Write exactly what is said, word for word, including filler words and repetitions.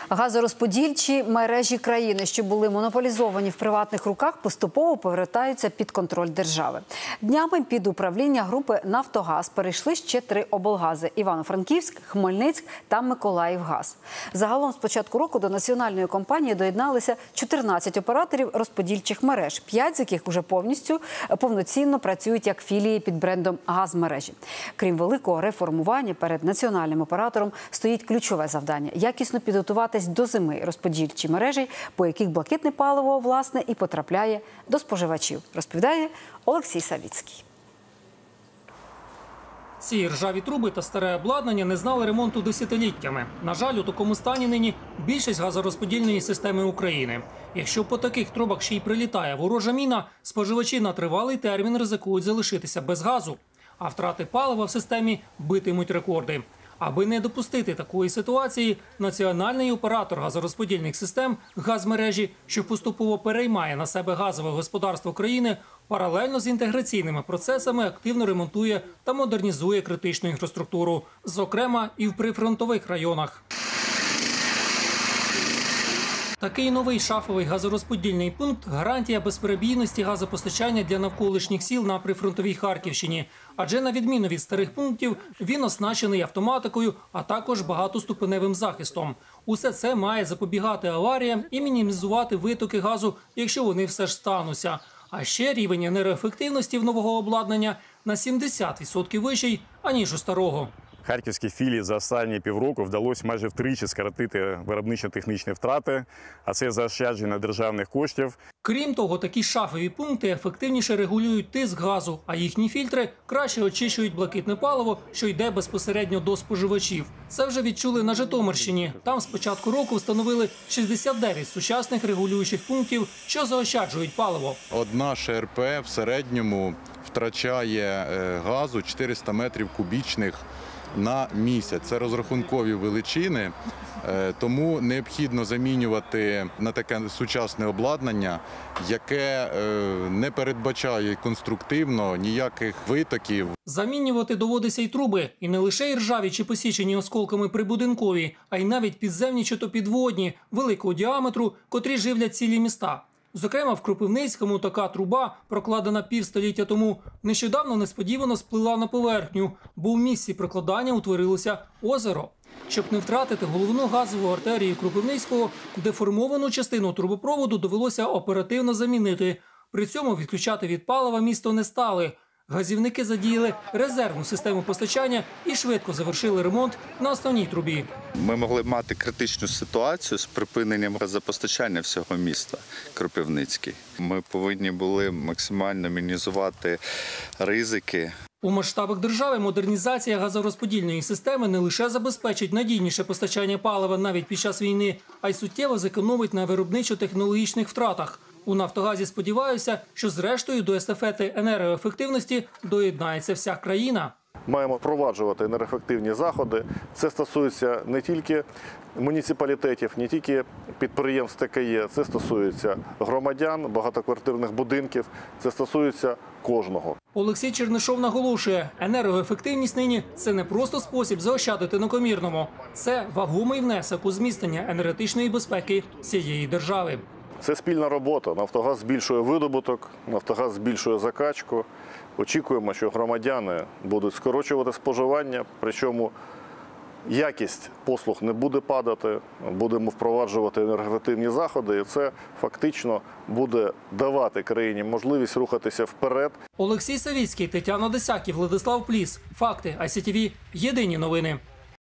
Газорозподільчі мережі країни, що були монополізовані в приватних руках, поступово повертаються під контроль держави. Днями під управління групи «Нафтогаз» перейшли ще три облгази – Івано-Франківськ, Хмельницьк та Миколаївгаз. Загалом з початку року до національної компанії доєдналися чотирнадцять операторів розподільчих мереж, п'ять з яких уже повністю повноцінно працюють як філії під брендом «Газмережі». Крім великого реформування, перед національним оператором стоїть ключове завдання – якісно підготувати до зими розподільчі мережі, по яких блакитне паливо, власне, і потрапляє до споживачів, розповідає Олексій Савіцький. Ці ржаві труби та старе обладнання не знали ремонту десятиліттями. На жаль, у такому стані нині більшість газорозподільної системи України. Якщо по таких трубах ще й прилітає ворожа міна, споживачі на тривалий термін ризикують залишитися без газу. А втрати палива в системі битимуть рекорди. Аби не допустити такої ситуації, національний оператор газорозподільних систем «Газмережі», що поступово переймає на себе газове господарство країни, паралельно з інтеграційними процесами активно ремонтує та модернізує критичну інфраструктуру, зокрема і в прифронтових районах. Такий новий шафовий газорозподільний пункт – гарантія безперебійності газопостачання для навколишніх сіл на прифронтовій Харківщині. Адже на відміну від старих пунктів, він оснащений автоматикою, а також багатоступеневим захистом. Усе це має запобігати аваріям і мінімізувати витоки газу, якщо вони все ж стануться. А ще рівень енергоефективності в нового обладнання на сімдесят відсотків вищий, аніж у старого. Харківській філії за останні півроку вдалося майже втричі скоротити виробничо-технічні втрати, а це заощадження державних коштів. Крім того, такі шафові пункти ефективніше регулюють тиск газу, а їхні фільтри краще очищують блакитне паливо, що йде безпосередньо до споживачів. Це вже відчули на Житомирщині. Там з початку року встановили шістдесят дев'ять сучасних регулюючих пунктів, що заощаджують паливо. Одна ШРП в середньому втрачає газу чотириста метрів кубічних на місяць. Це розрахункові величини, тому необхідно замінювати на таке сучасне обладнання, яке не передбачає конструктивно ніяких витоків. Замінювати доводиться й труби. І не лише ржаві чи посічені осколками прибудинкові, а й навіть підземні чи то підводні, великого діаметру, котрі живлять цілі міста. Зокрема, в Кропивницькому така труба, прокладена півстоліття тому, нещодавно несподівано сплила на поверхню, бо в місці прокладання утворилося озеро. Щоб не втратити головну газову артерію Кропивницького, деформовану частину трубопроводу довелося оперативно замінити. При цьому відключати від палива місто не стали. Газівники задіяли резервну систему постачання і швидко завершили ремонт на основній трубі. Ми могли мати критичну ситуацію з припиненням газопостачання всього міста Кропивницький. Ми повинні були максимально мінімізувати ризики. У масштабах держави модернізація газорозподільної системи не лише забезпечить надійніше постачання палива навіть під час війни, а й суттєво зекономить на виробничо-технологічних втратах. У «Нафтогазі» сподіваються, що зрештою до естафети енергоефективності доєднається вся країна. Маємо впроваджувати енергоефективні заходи. Це стосується не тільки муніципалітетів, не тільки підприємств Т К Є. Це стосується громадян, багатоквартирних будинків. Це стосується кожного. Олексій Чернишов наголошує, енергоефективність нині – це не просто спосіб заощадити на комірному. Це вагомий внесок у зміцнення енергетичної безпеки всієї держави. Це спільна робота. «Нафтогаз» збільшує видобуток, «Нафтогаз» збільшує закачку. Очікуємо, що громадяни будуть скорочувати споживання, причому якість послуг не буде падати, будемо впроваджувати енергоефективні заходи, і це фактично буде давати країні можливість рухатися вперед. Олексій Савіцький, Тетяна Десяків, Владислав Пліс. Факти. Ай Сі Ті Ві. Єдині новини.